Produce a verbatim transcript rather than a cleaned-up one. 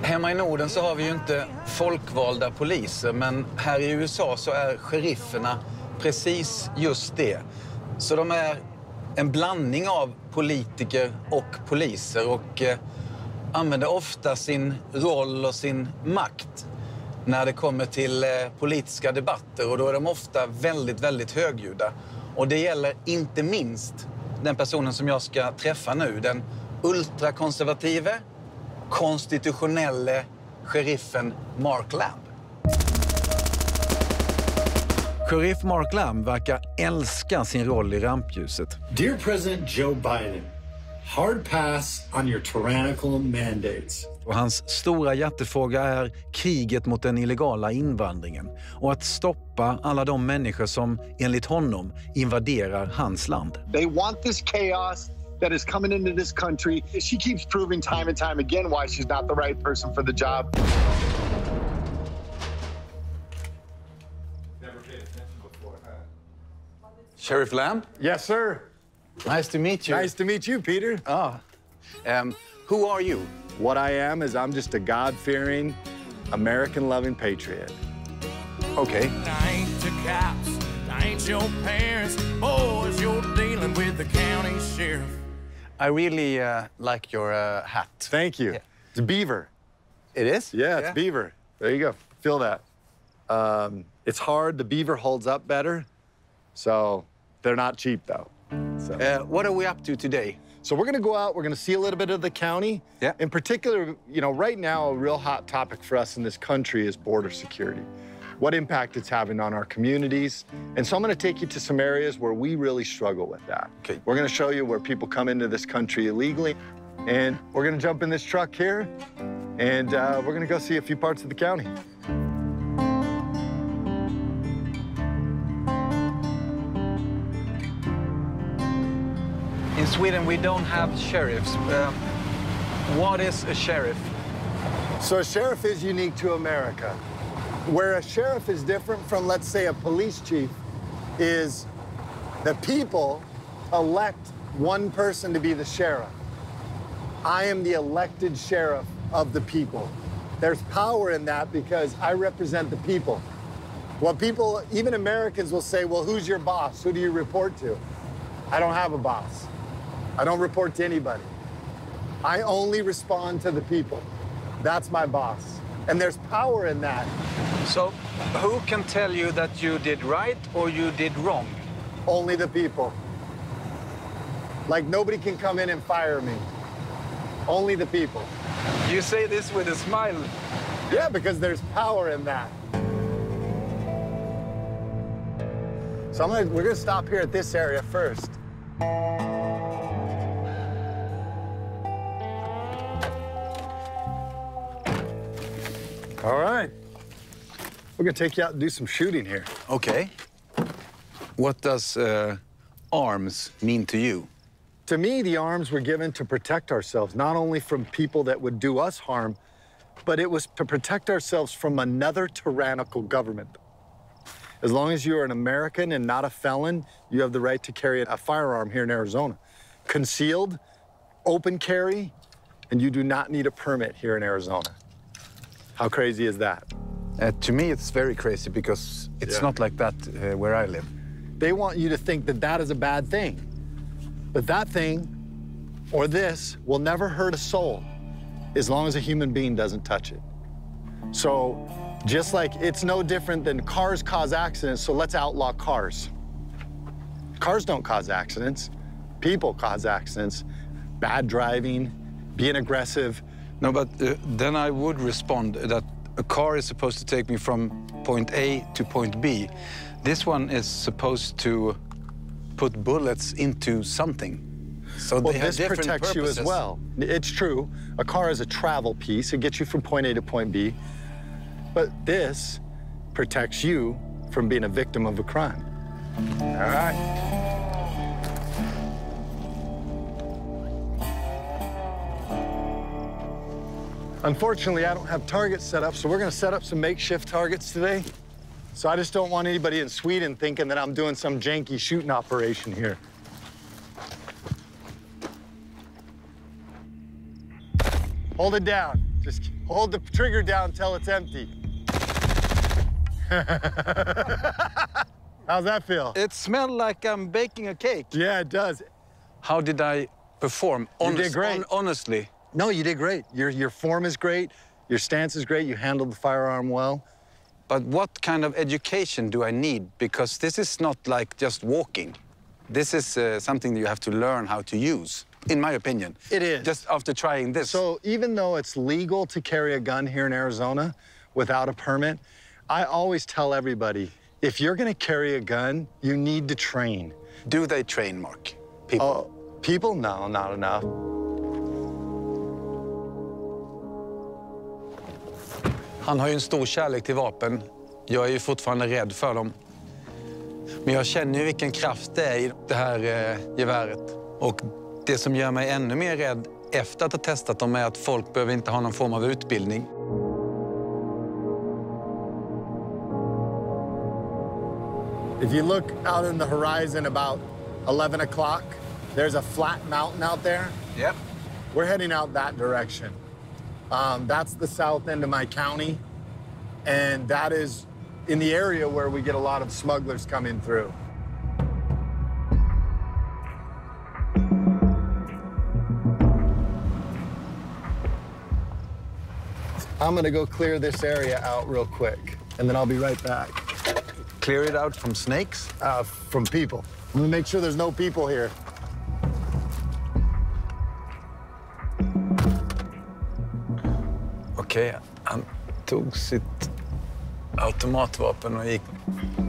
Hemma i Norden så har vi ju inte folkvalda poliser, men här i U S A så är sherifferna precis just det. Så de är en blandning av politiker och poliser och eh, använder ofta sin roll och sin makt när det kommer till eh, politiska debatter, och då är de ofta väldigt, väldigt högljudda. Och det gäller inte minst den personen som jag ska träffa nu, den ultrakonservative, konstitutionelle sheriffen Mark Lamb. Sheriff Mark Lamb verkar älska sin roll i rampljuset. Dear President Joe Biden, hard pass on your tyrannical mandates. Och hans stora hjärtefråga är kriget mot den illegala invandringen och att stoppa alla de människor som enligt honom invaderar hans land. They want this chaos that is coming into this country. She keeps proving time and time again why she's not the right person for the job. Sheriff Lamb? Yes, sir. Nice to meet you. Nice to meet you, Peter. Ah. Um, who are you? What I am is I'm just a God-fearing, American-loving patriot. Okay. I ain't the cops, I ain't your parents, boys, you're dealing with the county sheriff. I really uh, like your uh, hat. Thank you. Yeah. It's beaver. It is? Yeah, it's yeah. beaver. There you go. Feel that. Um, it's hard. The beaver holds up better. So they're not cheap, though. So, Uh, what are we up to today? so we're going to go out. We're going to see a little bit of the county. Yeah. In particular, you know, right now, a real hot topic for us in this country is border security. What impact it's having on our communities. And so I'm going to take you to some areas where we really struggle with that. Okay. We're going to show you where people come into this country illegally. And we're going to jump in this truck here. And uh, we're going to go see a few parts of the county. In Sweden, we don't have sheriffs. Uh, what is a sheriff? So a sheriff is unique to America. Where a sheriff is different from, let's say, a police chief, is the people elect one person to be the sheriff. I am the elected sheriff of the people. There's power in that because I represent the people. What people, even Americans will say, well, who's your boss? Who do you report to? I don't have a boss. I don't report to anybody. I only respond to the people. That's my boss. And there's power in that. So, who can tell you that you did right or you did wrong? Only the people. Like, nobody can come in and fire me. Only the people. You say this with a smile. Yeah, because there's power in that. So I'm gonna, we're gonna stop here at this area first. All right. We're gonna take you out and do some shooting here. Okay. What does uh, arms mean to you? To me, the arms were given to protect ourselves, not only from people that would do us harm, but it was to protect ourselves from another tyrannical government. As long as you're an American and not a felon, you have the right to carry a firearm here in Arizona. Concealed, open carry, and you do not need a permit here in Arizona. How crazy is that? Uh, to me, it's very crazy because it's Yeah. not like that uh, where I live. They want you to think that that is a bad thing. But that thing, or this, will never hurt a soul as long as a human being doesn't touch it. So, just like it's no different than cars cause accidents, so let's outlaw cars. Cars don't cause accidents. People cause accidents. Bad driving, being aggressive. No, but uh, then I would respond that a car is supposed to take me from point A to point B. This one is supposed to put bullets into something. So Well, they have this different protects you as purposes. well. It's true. A car is a travel piece. It gets you from point A to point B. But this protects you from being a victim of a crime. All right. Unfortunately, I don't have targets set up, so we're gonna set up some makeshift targets today. So I just don't want anybody in Sweden thinking that I'm doing some janky shooting operation here. Hold it down. Just hold the trigger down till it's empty. How's that feel? It smelled like I'm baking a cake. Yeah, it does. How did I perform? You did great. hon- honestly. No, you did great. Your, your form is great. Your stance is great. You handled the firearm well. But what kind of education do I need? Because this is not like just walking. This is uh, something that you have to learn how to use, in my opinion. It is. Just after trying this. So even though it's legal to carry a gun here in Arizona without a permit, I always tell everybody, if you're gonna carry a gun, you need to train. Do they train, Mark? People? Oh, people? No, not enough. Han har ju en stor kärlek till vapen. Jag är ju fortfarande rädd för dem. Men jag känner ju vilken kraft det är i det här eh, geväret. Och det som gör mig ännu mer rädd efter att ha testat dem är att folk behöver inte ha någon form av utbildning. If you look out in the horizon about eleven o'clock, there's a flat mountain out there. Yep. We're heading out that direction. Um, that's the south end of my county, and that is in the area where we get a lot of smugglers coming through. I'm gonna go clear this area out real quick, and then I'll be right back. Clear it out from snakes? Uh, from people. I'm gonna make sure there's no people here. Okej, okay, han tog sitt automatvapen och gick